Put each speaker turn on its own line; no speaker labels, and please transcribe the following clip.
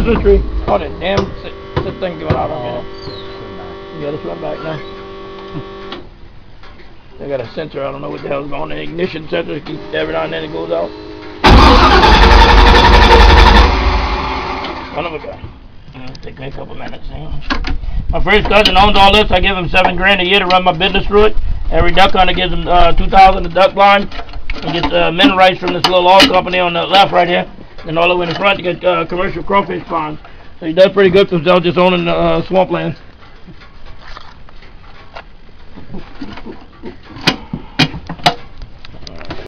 Christmas tree. Oh, that damn thing going out on me. You gotta swim back now. They got a sensor. I don't know what the hell's going on. An ignition sensor. Every now and then it goes out. Son of a gun. Take me a couple minutes. My first cousin owns all this. I give him $7 grand a year to run my business through it. Every duck hunter gives him $2,000 a duck blind. He gets mineral rights from this little oil company on the left right here. And all the way in the front, you get commercial crawfish ponds. So he does pretty good for himself just owning swampland.